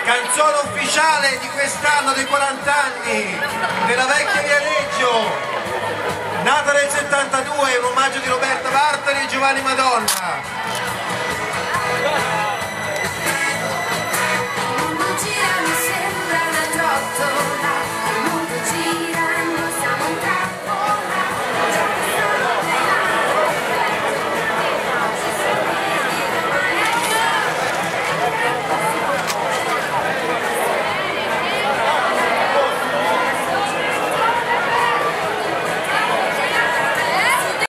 Canzone ufficiale di quest'anno dei 40 anni della vecchia Viareggio, nata nel 72, un omaggio di Roberta Bartoli e Giovanni Madonna.